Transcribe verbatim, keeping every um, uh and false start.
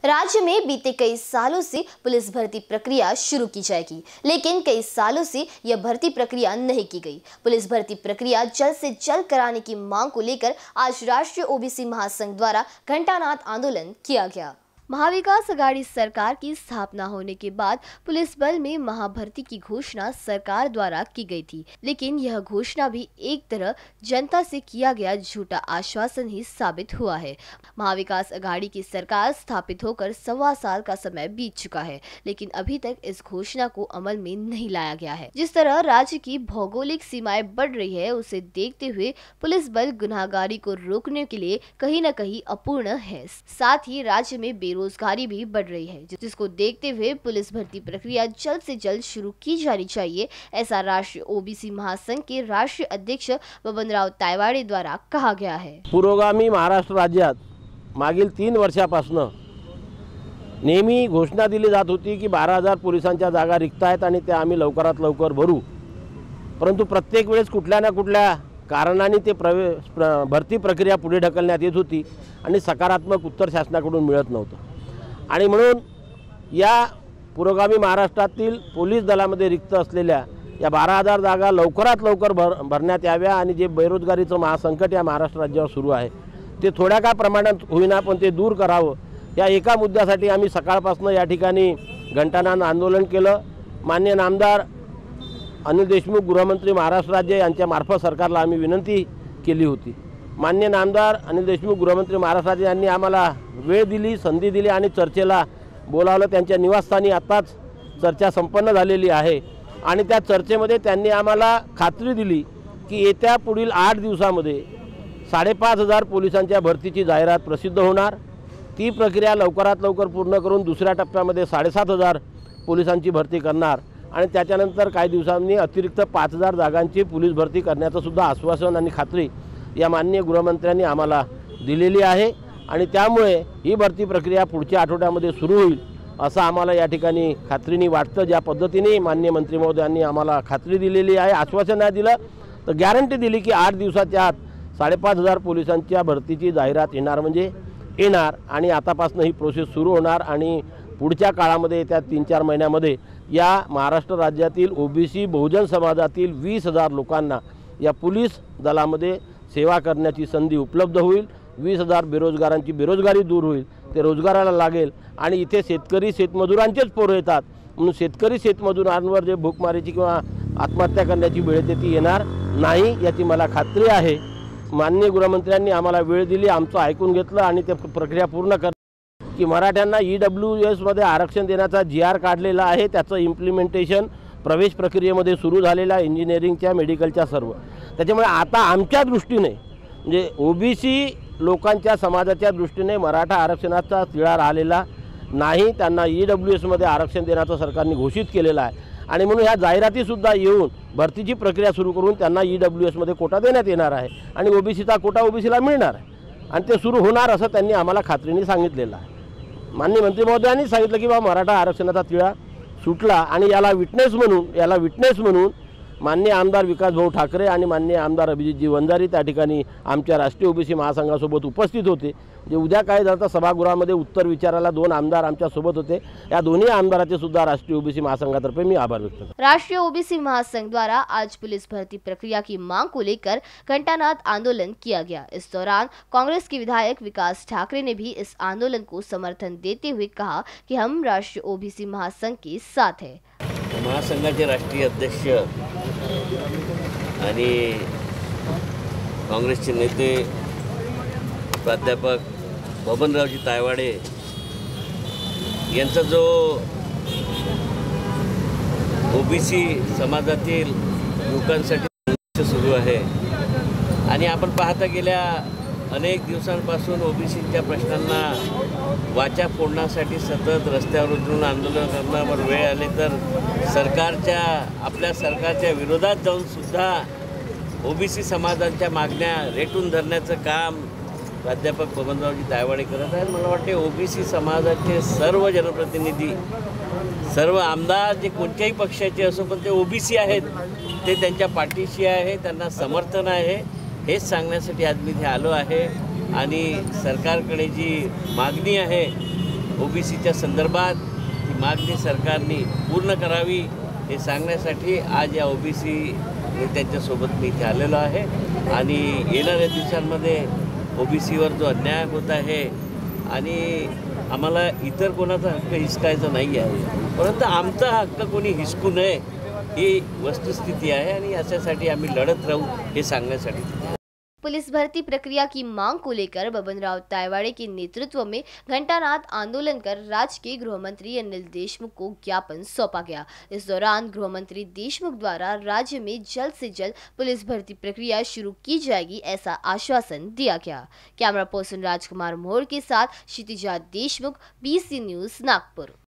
राज्य में बीते कई सालों से पुलिस भर्ती प्रक्रिया शुरू की जाएगी, लेकिन कई सालों से यह भर्ती प्रक्रिया नहीं की गई। पुलिस भर्ती प्रक्रिया जल्द से जल्द कराने की मांग को लेकर आज राष्ट्रीय ओबीसी महासंघ द्वारा घंटानाद आंदोलन किया गया। महाविकास अघाड़ी सरकार की स्थापना होने के बाद पुलिस बल में महाभर्ती की घोषणा सरकार द्वारा की गई थी, लेकिन यह घोषणा भी एक तरह जनता से किया गया झूठा आश्वासन ही साबित हुआ है। महाविकास अघाड़ी की सरकार स्थापित होकर सवा साल का समय बीत चुका है, लेकिन अभी तक इस घोषणा को अमल में नहीं लाया गया है। जिस तरह राज्य की भौगोलिक सीमाएं बढ़ रही है, उसे देखते हुए पुलिस बल गुनाहगारी को रोकने के लिए कहीं न कहीं अपूर्ण है। साथ ही राज्य में बेरोजगारी भी बढ़ रही है, जिसको देखते हुए पुलिस भर्ती प्रक्रिया जल्द से जल्द शुरू की जानी चाहिए, ऐसा राष्ट्रीय ओबीसी महासंघ के राष्ट्रीय अध्यक्ष बबनराव तायवाडे द्वारा कहा गया है। पुरोगामी महाराष्ट्र राज्यात मागील तीन वर्षापासून नेहमी घोषणा दिली जात होती की बारा हजार पोलिसांच्या जागा रिक्त आहेत आणि त्या आम्ही लवकरात लवकर भरू, परंतु प्रत्येक वेळेस कुठल्या ना कुठल्या कारणाने ते प्रवेश भरती प्रक्रिया पुढे ढकलण्यात येत होती आणि सकारात्मक उत्तर शासनाकडून मिळत नव्हतं। आणि म्हणून या पुरोगामी महाराष्ट्रातील पोलीस दलामध्ये रिक्त असलेल्या या बारा हजार जागा लवकरात लवकर भर भरण्यात याव्या आणि जे बेरोजगारीचं महासंकट या महाराष्ट्र राज्यावर सुरू आहे ते थोड्या का प्रमाणात होईना पण ते दूर करावं, या एका मुद्द्यासाठी आम्ही सकाळपासून या ठिकाणी घंटानाद आंदोलन केलं। माननीय नामदार अनिल देशमुख गृहमंत्री महाराष्ट्र राज्य यांच्या मार्फत सरकारला आम्ही विनंती केली होती। माननीय नामदार अनिल देशमुख गृहमंत्री महाराष्ट्र राज्य यांनी आम्हाला वेळ दिली, संधी दिली आणि चर्चेला बोलावलं। त्यांच्या निवासस्थानी आताच चर्चा संपन्न झालेली आहे आणि त्या चर्चेमध्ये त्यांनी आम्हाला खात्री दिली की येत्या पुढील आठ दिवसामध्ये साडेपाच हजार पोलिसांच्या भरतीची जाहिरात प्रसिद्ध होणार। ती प्रक्रिया लवकरात लवकर पूर्ण करून दुसऱ्या टप्प्यामध्ये साडेसात हजार पोलिसांची भरती करणार आणि त्याच्यानंतर काही दिवसांनी अतिरिक्त पाच हजार जागांची पोलीस भरती करण्याचं सुद्धा आश्वासन आणि खात्री या माननीय गृहमंत्र्यांनी आम्हाला दिलेली आहे आणि त्यामुळे ही भरती प्रक्रिया पुढच्या आठवड्यामध्ये सुरू होईल असं आम्हाला या ठिकाणी खात्रीने वाटतं। ज्या पद्धतीने माननीय मंत्री महोदयांनी आम्हाला खात्री दिलेली आहे, आश्वासन नाही दिलं तर गॅरंटी दिली की आठ दिवसाच्या आत साडेपाच हजार पोलिसांच्या भरतीची जाहिरात येणार म्हणजे येणार आणि आतापासून ही प्रोसेस सुरू होणार आणि पुढच्या काळामध्ये येत्या तीन चार महिन्यामध्ये या महाराष्ट्र राज्यातील ओबीसी बहुजन समाजातील वीस हजार लोकांना या पोलीस दलामध्ये सेवा करण्याची संधी उपलब्ध होईल। वीस हजार बेरोजगारांची बेरोजगारी दूर होईल, ते रोजगाराला लागेल आणि इथे शेतकरी शेतमजुरांचेच पोरं येतात म्हणून शेतकरी शेतमजुरांवर जे भूकमारीची किंवा आत्महत्या करण्याची वेळ येते ती येणार नाही याची मला खात्री आहे। माननीय गृहमंत्र्यांनी आम्हाला वेळ दिली, आमचं ऐकून घेतलं आणि ते प्रक्रिया पूर्ण कर की मराठ्यांना ई डब्ल्यू एसमध्ये आरक्षण देण्याचा जी आर काढलेला आहे, त्याचं इम्प्लिमेंटेशन प्रवेश प्रक्रियेमध्ये सुरू झालेलं आहे, इंजिनिअरिंगच्या मेडिकलच्या सर्व। त्याच्यामुळे आता आमच्या दृष्टीने म्हणजे ओबीसी लोकांच्या समाजाच्या दृष्टीने मराठा आरक्षणाचा तिढा राहिलेला नाही, त्यांना ई डब्ल्यू एसमध्ये आरक्षण देण्याचं सरकारने घोषित केलेलं आहे आणि म्हणून ह्या जाहिरातीसुद्धा येऊन भरतीची प्रक्रिया सुरू करून त्यांना ई डब्ल्यू एसमध्ये कोटा देण्यात येणार आहे आणि ओबीसीचा कोटा ओबीसीला मिळणार आहे आणि ते सुरू होणार असं त्यांनी आम्हाला खात्रीने सांगितलेलं आहे। माननीय मंत्री महोदयांनी सांगितलं की बाबा मराठा आरक्षणाचा तिढा सुटला आणि याला विटनेस म्हणून याला विटनेस म्हणून माननीय आमदार विकास भाऊ ठाकरे आणि माननीय आमदार अभिजितजी वंजारी त्या ठिकाणी आमच्या राष्ट्रीय ओबीसी महासंघासोबत उपस्थित होते। जे उद्या काय झालं सभागृहामध्ये उत्तर विचारायला दोन आमदार आमच्या सोबत होते, या दोन्ही आमदाराचे सुद्धा राष्ट्रीय ओबीसी महासंघातर्फे मी आभार व्यक्त करतो। राष्ट्रीय ओबीसी महासंघ द्वारा आज पुलिस भर्ती प्रक्रिया की मांग को लेकर घंटानाद आंदोलन किया गया। इस दौरान कांग्रेस के विधायक विकास ठाकरे ने भी इस आंदोलन को समर्थन देते हुए कहा कि हम राष्ट्रीय ओबीसी महासंघ के साथ है। महासंघाचे राष्ट्रीय अध्यक्ष आणि काँग्रेसचे नेते प्राध्यापक बबनरावजी तायवाडे यांचा जो ओबीसी समाजातील लोकांसाठी सुरू आहे आणि आपण पाहता गेल्या अनेक दिवसांपासून ओबीसीच्या प्रश्नांना वाचा फोडण्यासाठी सतत रस्त्यावर उतरून आंदोलन करण्यावर वेळ आले तर सरकारच्या आपल्या सरकारच्या विरोधात जाऊन सुद्धा ओबीसी समाजांच्या मागण्या रेटून धरण्याचं काम प्राध्यापक बबनरावजी तायवाडे करत आहेत। मला वाटते ओबीसी समाजाचे सर्व जनप्रतिनिधी सर्व आमदार जे कोणत्याही पक्षाचे असो पण ते ओबीसी आहेत, ते त्यांच्या पाठीशी आहे, त्यांना समर्थन आहे हेच सांगण्यासाठी आज मी इथे आलो आहे आणि सरकारकडे जी मागणी आहे ओबीसीच्या संदर्भात ही मागणी सरकारने पूर्ण करावी हे सांगण्यासाठी आज या ओबीसी नेत्यांच्यासोबत मी इथे आलेलो आहे आणि येणाऱ्या दिवसांमध्ये ओबीसीवर जो अन्याय होत आहे आणि आम्हाला इतर कोणाचा हक्क हिसकायचा नाही आहे, परंतु आमचा हक्क कोणी हिसकू नये ही वस्तुस्थिती आहे आणि याच्यासाठी आम्ही लढत राहू हे सांगण्यासाठी। पुलिस भर्ती प्रक्रिया की मांग को लेकर बबन राव तायवाड़े के नेतृत्व में घंटानाद आंदोलन कर राज्य के गृह मंत्री अनिल देशमुख को ज्ञापन सौंपा गया। इस दौरान गृह मंत्री देशमुख द्वारा राज्य में जल्द से जल्द पुलिस भर्ती प्रक्रिया शुरू की जाएगी ऐसा आश्वासन दिया गया। कैमरा पर्सन राजकुमार मोहर के साथ क्षितिजा देशमुख, बीसी न्यूज, नागपुर।